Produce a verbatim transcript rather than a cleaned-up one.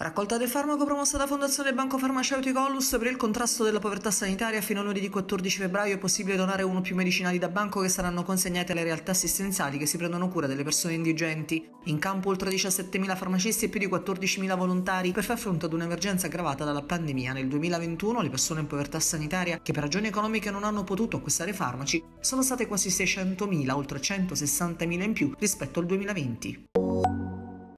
Raccolta del farmaco promossa da Fondazione Banco Farmaceutico Onlus per il contrasto della povertà sanitaria. Fino a lunedì quattordici febbraio è possibile donare uno o più medicinali da banco che saranno consegnati alle realtà assistenziali che si prendono cura delle persone indigenti. In campo oltre diciassettemila farmacisti e più di quattordicimila volontari per far fronte ad un'emergenza aggravata dalla pandemia. Nel duemilaventuno le persone in povertà sanitaria che per ragioni economiche non hanno potuto acquistare farmaci sono state quasi seicentomila, oltre centosessantamila in più rispetto al duemilaventi.